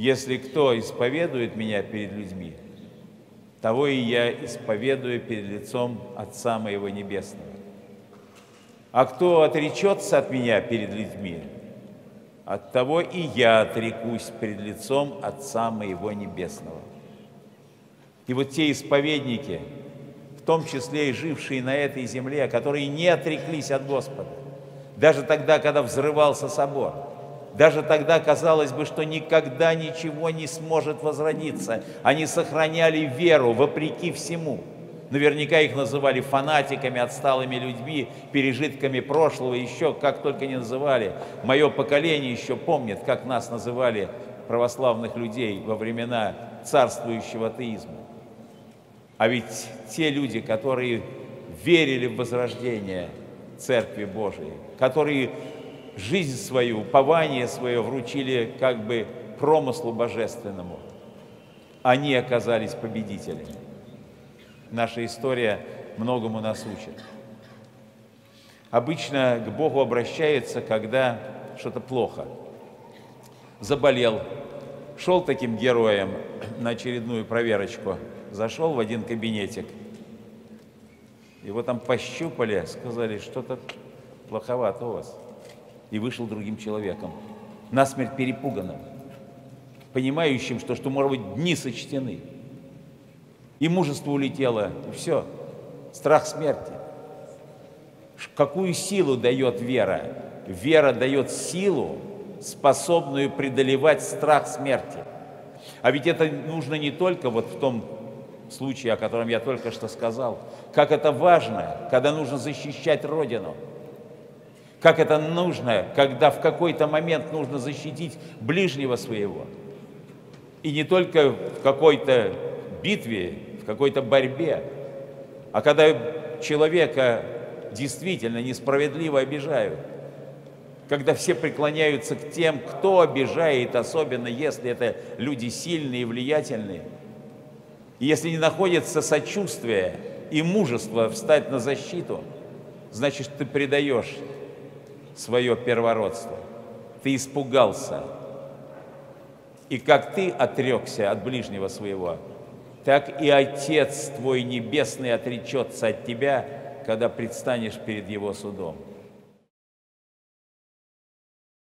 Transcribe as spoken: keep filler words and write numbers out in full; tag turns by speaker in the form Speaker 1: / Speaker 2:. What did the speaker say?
Speaker 1: Если кто исповедует меня перед людьми, того и я исповедую перед лицом Отца моего Небесного. А кто отречется от меня перед людьми, от того и я отрекусь перед лицом Отца моего Небесного. И вот те исповедники, в том числе и жившие на этой земле, которые не отреклись от Господа, даже тогда, когда взрывался собор, даже тогда казалось бы, что никогда ничего не сможет возродиться, они сохраняли веру вопреки всему. Наверняка их называли фанатиками, отсталыми людьми, пережитками прошлого, еще как только не называли. Мое поколение еще помнит, как нас называли православных людей во времена царствующего атеизма. А ведь те люди, которые верили в возрождение Церкви Божией, которые жизнь свою, упование свое вручили как бы промыслу божественному, они оказались победителями. Наша история многому нас учит. Обычно к Богу обращаются, когда что-то плохо. Заболел, шел таким героем на очередную проверочку, зашел в один кабинетик, его там пощупали, сказали, что-то плоховато у вас, и вышел другим человеком, насмерть перепуганным, понимающим, что, что может быть, дни сочтены. И мужество улетело, и все. Страх смерти. Какую силу дает вера? Вера дает силу, способную преодолевать страх смерти. А ведь это нужно не только вот в том случае, о котором я только что сказал. Как это важно, когда нужно защищать Родину. Как это нужно, когда в какой-то момент нужно защитить ближнего своего. И не только в какой-то битве, в какой-то борьбе, а когда человека действительно несправедливо обижают, когда все преклоняются к тем, кто обижает, особенно если это люди сильные и влиятельные, и если не находится сочувствие и мужество встать на защиту, значит, ты предаешь свое первородство, ты испугался. И как ты отрекся от ближнего своего, так и Отец твой Небесный отречется от тебя, когда предстанешь перед Его судом.